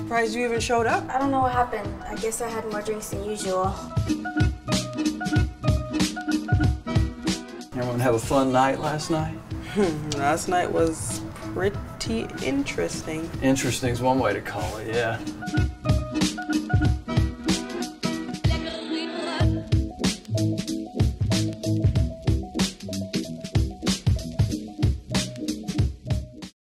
surprised you even showed up. I don't know what happened. I guess I had more drinks than usual. Everyone have a fun night last night? Last night was pretty interesting. Interesting's one way to call it, yeah.